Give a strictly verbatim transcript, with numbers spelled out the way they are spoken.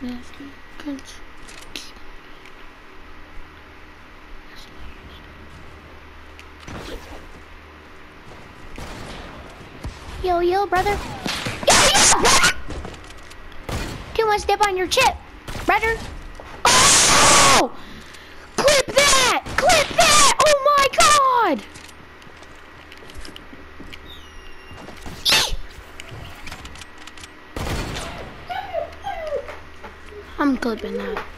Yo, yo, brother. Yo, yo, brother! Too much dip on your chip, brother. Oh! Clip that! Clip that! Oh my god! I'm clipping that.